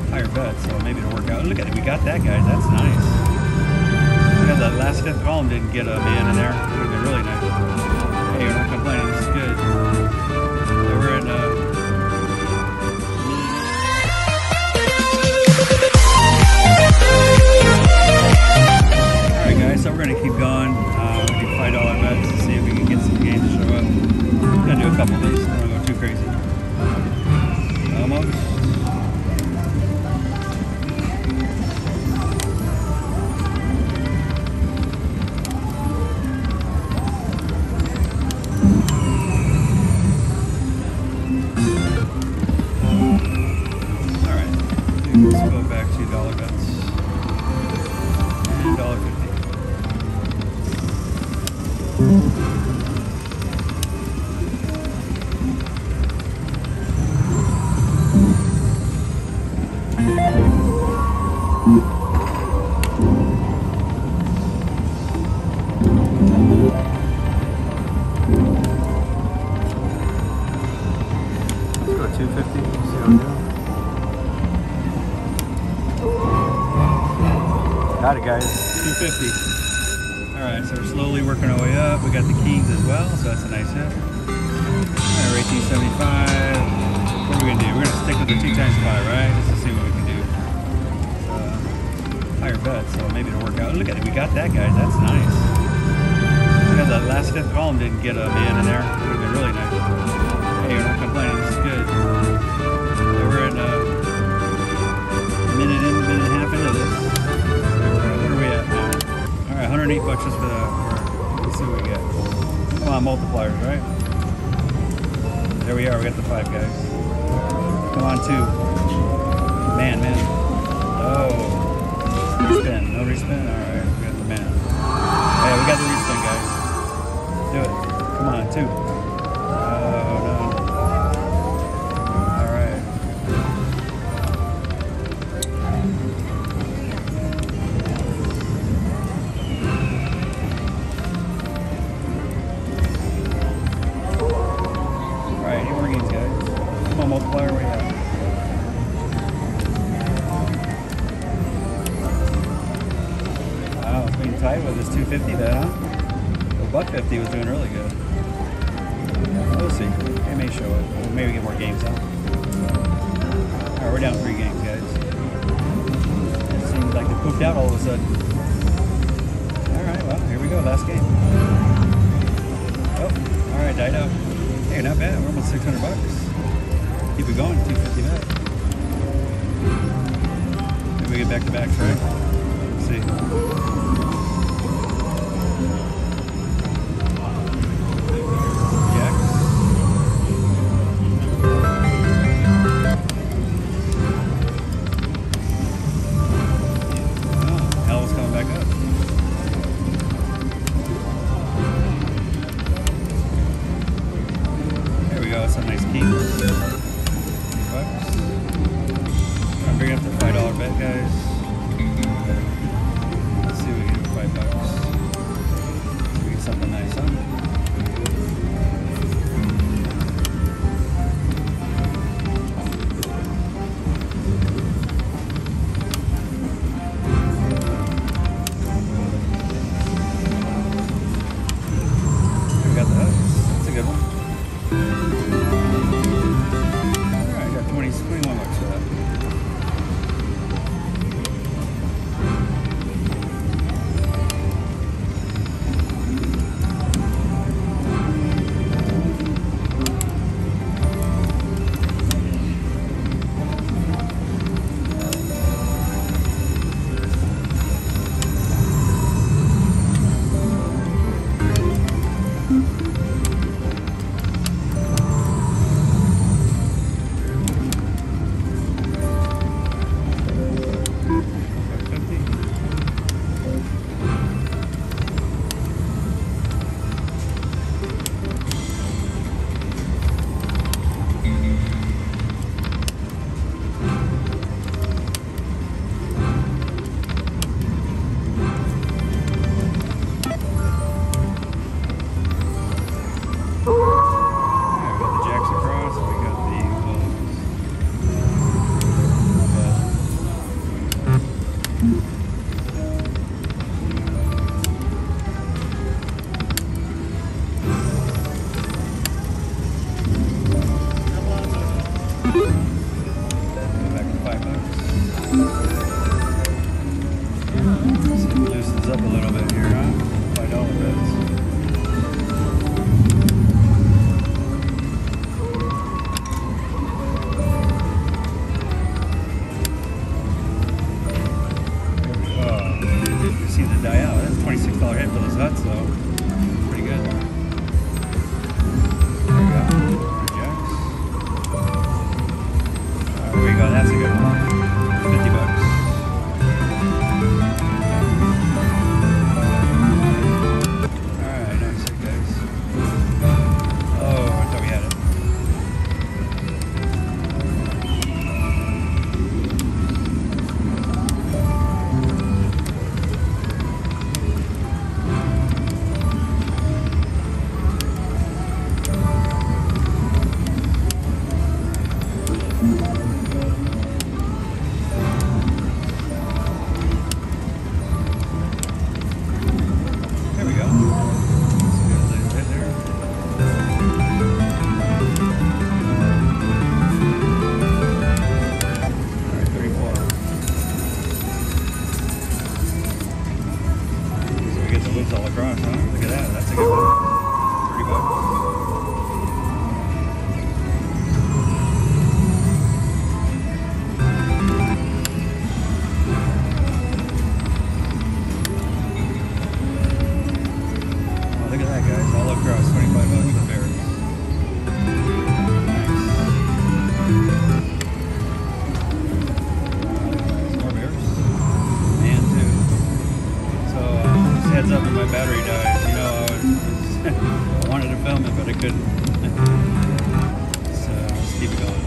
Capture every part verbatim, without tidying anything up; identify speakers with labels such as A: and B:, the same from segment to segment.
A: higher bet, so maybe it'll work out. Look at it, we got that, guys. That's nice. Yeah, that last fifth column didn't get a man in there. It would have been really nice. Hey, we're not complaining. This is good. So we're in. Uh, All right, guys. So we're gonna keep going. Uh, we do five dollar bets to see if we can get some games to show up. We're gonna do a couple of these. I don't want to go too crazy. Almost. Let's go back to dollar bets. And dollar fifty. Let's go two fifty. See how we go. Got it, guys. two fifty. Alright, so we're slowly working our way up. We got the kings as well, so that's a nice hit. Alright, eighteen seventy-five. What are we going to do? We're going to stick with the two times five, right? Just to see what we can do. Uh, higher bet, so maybe it'll work out. Look at it, we got that, guys. That's nice. Yeah, that last fifth column didn't get a man in there. It would have been really nice. Hey, we're not complaining. This is good. So we're in uh, a minute in, a minute and a half into this. one hundred eight bucks just for the, for, let's see what we get. Come on, multipliers, right? There we are, we got the five, guys. Come on, two. Man, man. Oh. Respin, no respin? Alright, we got the man. Hey, we got the respin, guys. Do it. Come on, two. Oh, no. Alright. Multiplier we have. Wow, it's being tight with this two fifty there, huh? The buck fifty was doing really good. We'll see. It may show it. Maybe get more games out. Alright, we're down three games, guys. It seems like it pooped out all of a sudden. Alright, well, here we go. Last game. Oh, alright, died out. Hey, not bad. We're almost six hundred bucks. Keep it going, two fifty back. Maybe we get back to backs, right? Let's see. Jacks. Oh, hell is coming back up. There we go, that's a nice key. Bring up the five dollar bet, guys. Let's see if we can do five bucks. So we get something nice, huh? We got the hooks. That's a good one. Alright, I got twenty, twenty-one bucks for that. See if it loosens up a little bit here, huh? five dollar bets. Die out. That's a twenty-six dollar hit for this hut, so pretty good. There we go. Jacks. Uh, there we go. That's a good one. fifty bucks. Alright, nice hit, guys. Oh, I thought we had it. All across, huh? Look at that. That's a good one. thirty bucks. Oh, look at that, guys. All across. twenty-five bucks for bears. Nice. More bears. And two. So, uh, just heads up when my battery dies. You know, I, was, I wanted to film it, but I couldn't. So, let's keep it going.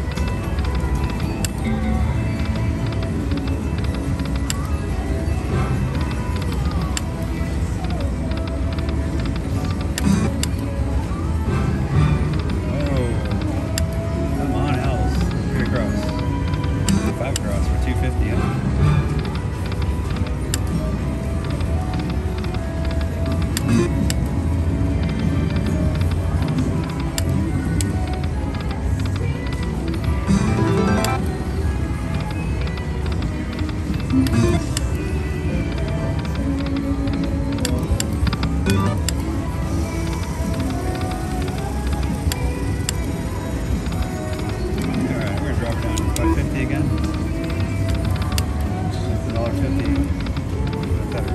A: Oh, come on, Alice. Three across. Five across for two fifty, huh? Again. one dollar fifty. Better.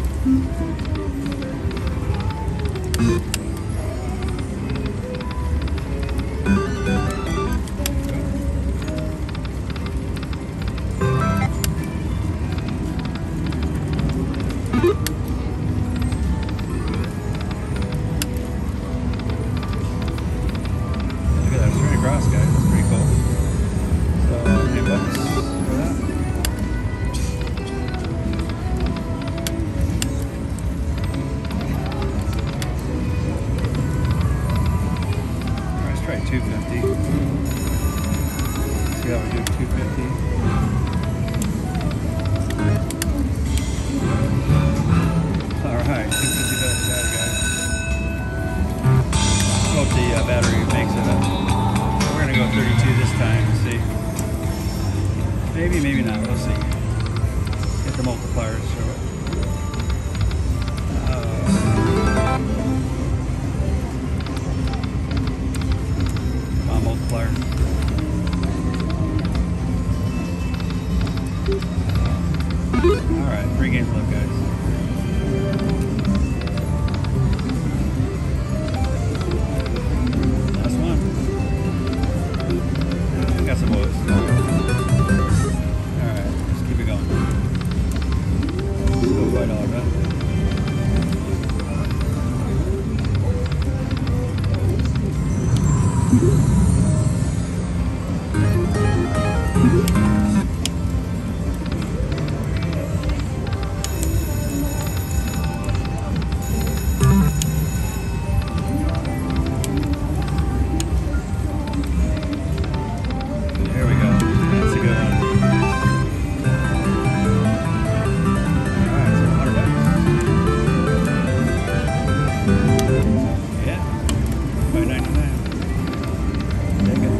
A: Look at that, straight across, guys. That's pretty cool. So, eight bucks for that. Alright, let's try two fifty. See how we do two fifty. Alright, two fifty bucks got it, guys. Hope the uh, battery makes it up. We're gonna go thirty-two this time and see. Maybe, maybe not. We'll see. Get the multipliers. So, uh, come on, multiplier. All right, three games left, guys. Last one. Got some oils. five dollar bet. There we go. That's a good one. five ninety-nine. Take it.